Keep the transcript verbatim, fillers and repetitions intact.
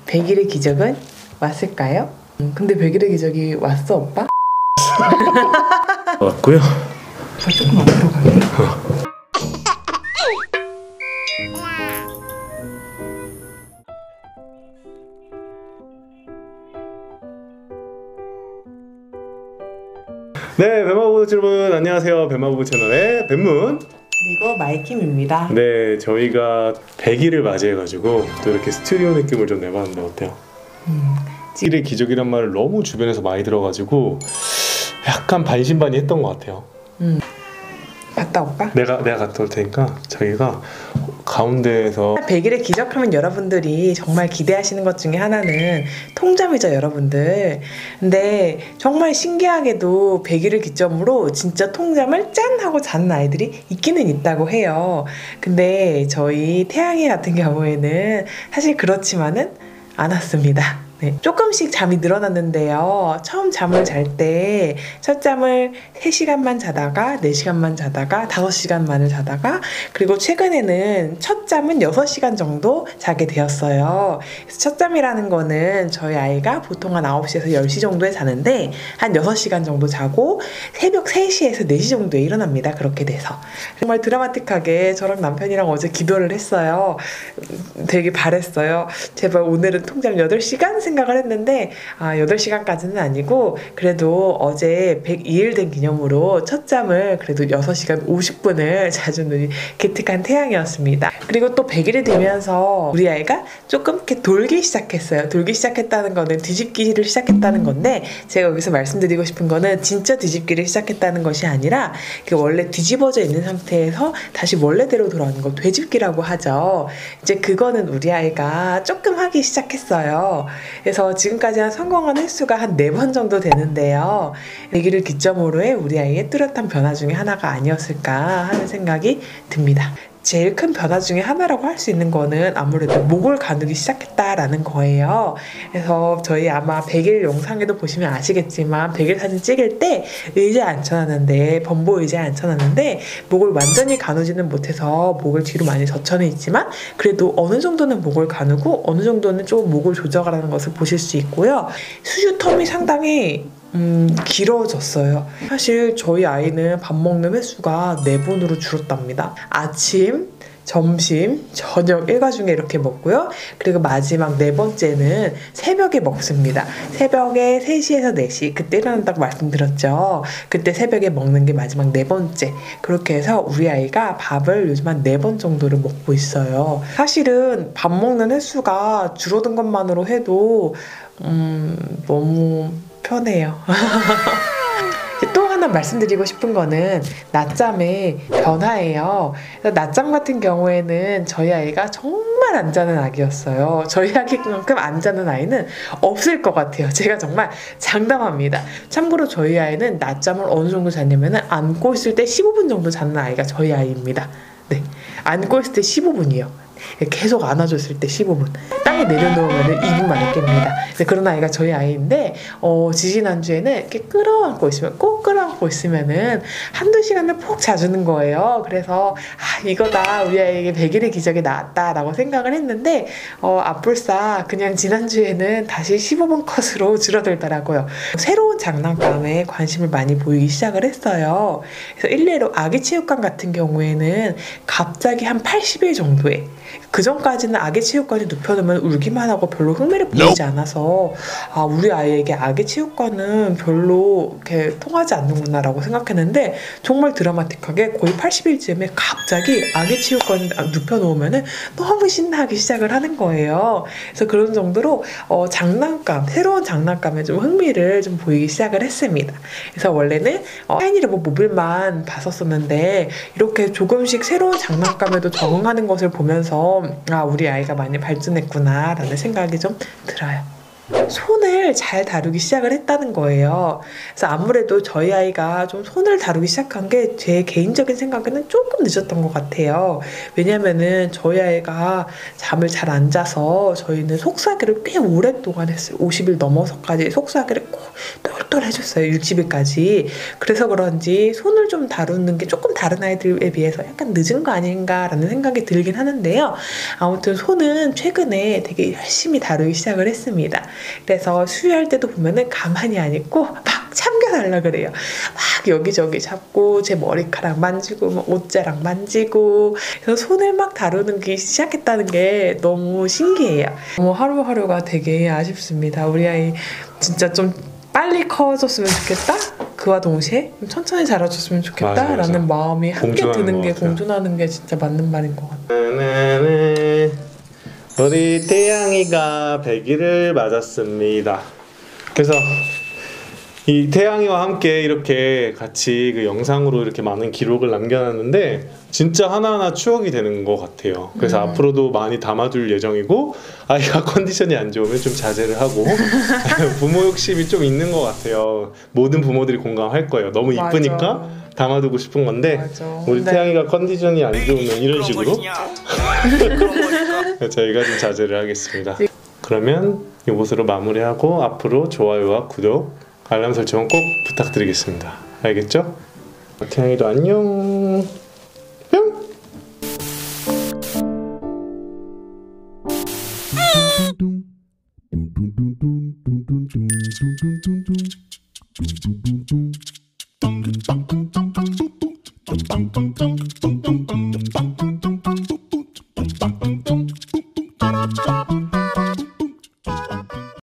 백 일의 기적은 왔을까요? 음, 근데 백 일의 기적이 왔어, 오빠? 왔고요. 저 조금 앞으로 갈게요. 네, 뱀마부부 여러분 안녕하세요. 뱀마부부 채널의 뱀문 그리고 마이킴입니다. 네, 저희가 백 일을 맞이해가지고 또 이렇게 스튜디오 느낌을 좀 내봤는데 어때요? 음, 백 일의 기적이란 말을 너무 주변에서 많이 들어가지고 약간 반신반의했던 것 같아요. 음. 갔다 올까? 내가 내가 갔다 올 테니까 자기가 가운데에서 백 일의 기적하면 여러분들이 정말 기대하시는 것 중에 하나는 통잠이죠, 여러분들. 근데 정말 신기하게도 백 일을 기점으로 진짜 통잠을 짠 하고 자는 아이들이 있기는 있다고 해요. 근데 저희 태양이 같은 경우에는 사실 그렇지만은 않았습니다. 네, 조금씩 잠이 늘어났는데요. 처음 잠을 잘 때 첫 잠을 세 시간만 자다가 네 시간만 자다가 다섯 시간만을 자다가 그리고 최근에는 첫 잠은 여섯 시간 정도 자게 되었어요. 그래서 첫 잠이라는 거는 저희 아이가 보통 한 아홉 시에서 열 시 정도에 자는데 한 여섯 시간 정도 자고 새벽 세 시에서 네 시 정도에 일어납니다. 그렇게 돼서 정말 드라마틱하게 저랑 남편이랑 어제 기도를 했어요. 되게 바랬어요. 제발 오늘은 통잠 여덟 시간 생각을 했는데 아, 여덟 시간까지는 아니고 그래도 어제 백이 일 된 기념으로 첫 잠을 그래도 여섯 시간 오십 분을 자주는 기특한 태양이었습니다. 그리고 또 백 일이 되면서 우리 아이가 조금 이렇게 돌기 시작했어요. 돌기 시작했다는 거는 뒤집기를 시작했다는 건데 제가 여기서 말씀드리고 싶은 거는 진짜 뒤집기를 시작했다는 것이 아니라 원래 뒤집어져 있는 상태에서 다시 원래대로 돌아오는 거 되짚기라고 하죠. 이제 그거는 우리 아이가 조금 하기 시작했어요. 그래서 지금까지 한 성공한 횟수가 한 네 번 정도 되는데요. 백 일을 기점으로의 우리 아이의 뚜렷한 변화 중에 하나가 아니었을까 하는 생각이 듭니다. 제일 큰 변화 중에 하나라고 할 수 있는 거는 아무래도 목을 가누기 시작했다라는 거예요. 그래서 저희 아마 백 일 영상에도 보시면 아시겠지만 백 일 사진 찍을 때 의자에 앉혀놨는데 범보 의자에 앉혀놨는데 목을 완전히 가누지는 못해서 목을 뒤로 많이 젖혀는 있지만 그래도 어느 정도는 목을 가누고 어느 정도는 좀 목을 조절하는 것을 보실 수 있고요. 수유 텀이 상당히 음, 길어졌어요. 사실 저희 아이는 밥 먹는 횟수가 네 번으로 줄었답니다. 아침, 점심, 저녁 일과 중에 이렇게 먹고요. 그리고 마지막 네 번째는 새벽에 먹습니다. 새벽에 세 시에서 네 시 그때 일어난다고 말씀드렸죠. 그때 새벽에 먹는 게 마지막 네 번째. 그렇게 해서 우리 아이가 밥을 요즘 한 네 번 정도를 먹고 있어요. 사실은 밥 먹는 횟수가 줄어든 것만으로 해도 음, 너무 편해요. 또 하나 말씀드리고 싶은 거는 낮잠의 변화예요. 낮잠 같은 경우에는 저희 아이가 정말 안 자는 아기였어요. 저희 아기만큼 안 자는 아이는 없을 것 같아요. 제가 정말 장담합니다. 참고로 저희 아이는 낮잠을 어느 정도 잤냐면 안고 있을 때 십오 분 정도 자는 아이가 저희 아이입니다. 네, 안고 있을 때 십오 분이요. 계속 안아줬을 때 십오 분, 땅에 내려놓으면 이 분 만에 깹니다. 그런 아이가 저희 아이인데 어, 지지난주에는 이렇게 끌어안고 있으면 꼭 끌어안고 있으면은 한두 시간을 푹 자주는 거예요. 그래서 아, 이거다, 우리 아이에게 백 일의 기적이 나왔다 라고 생각을 했는데 어, 앞불싸 그냥 지난주에는 다시 십오 분 컷으로 줄어들더라고요. 새로운 장난감에 관심을 많이 보이기 시작을 했어요. 그래서 일례로 아기체육관 같은 경우에는 갑자기 한 팔십 일 정도에, 그 전까지는 아기 체육관에 눕혀놓으면 울기만 하고 별로 흥미를 보이지 않아서 아, 우리 아이에게 아기 체육관은 별로 이렇게 통하지 않는구나 라고 생각했는데 정말 드라마틱하게 거의 팔십 일쯤에 갑자기 아기 체육관에 눕혀놓으면 너무 신나기 시작을 하는 거예요. 그래서 그런 정도로 어, 장난감, 새로운 장난감에 좀 흥미를 좀 보이기 시작을 했습니다. 그래서 원래는 어, 샤이니러브 모빌만 봤었었는데 이렇게 조금씩 새로운 장난감에도 적응하는 것을 보면서 아, 우리 아이가 많이 발전했구나 라는 생각이 좀 들어요. 손을 잘 다루기 시작을 했다는 거예요. 그래서 아무래도 저희 아이가 좀 손을 다루기 시작한 게 제 개인적인 생각에는 조금 늦었던 것 같아요. 왜냐면은 저희 아이가 잠을 잘 안 자서 저희는 속삭이를 꽤 오랫동안 했어요. 오십 일 넘어서까지 속삭이를 꼭 또 톡톡 해줬어요. 육십 일까지. 그래서 그런지 손을 좀 다루는 게 조금 다른 아이들에 비해서 약간 늦은 거 아닌가라는 생각이 들긴 하는데요. 아무튼 손은 최근에 되게 열심히 다루기 시작을 했습니다. 그래서 수유할 때도 보면은 가만히 안 있고 막 참겨달라 그래요. 막 여기저기 잡고 제 머리카락 만지고 뭐 옷자락 만지고, 그래서 손을 막 다루는 게 시작했다는 게 너무 신기해요. 너무 하루하루가 되게 아쉽습니다. 우리 아이 진짜 좀 빨리 커졌으면 좋겠다. 그와 동시에 좀 천천히 자라줬으면 좋겠다. 맞아, 맞아. 라는 마음이 함께 공존하는 드는 것 게 같아요. 공존하는 게 진짜 맞는 말인 것 같아요. 네네네. 우리 태양이가 백 일을 맞았습니다. 그래서 이 태양이와 함께 이렇게 같이 그 영상으로 이렇게 많은 기록을 남겨놨는데 진짜 하나하나 추억이 되는 것 같아요. 그래서 음. 앞으로도 많이 담아둘 예정이고, 아이가 컨디션이 안 좋으면 좀 자제를 하고 부모 욕심이 좀 있는 것 같아요. 모든 부모들이 공감할 거예요. 너무 맞아. 이쁘니까 담아두고 싶은 건데, 맞아. 우리 근데 태양이가 컨디션이 안 좋으면 이런 식으로 저희가 좀 자제를 하겠습니다. 그러면 이곳으로 마무리하고 앞으로 좋아요와 구독, 알람 설정 꼭 부탁드리겠습니다. 알겠죠? 태양이도 안녕. 뿅. Bum bum bum bum bum bum bum bum bum bum bum bum bum bum bum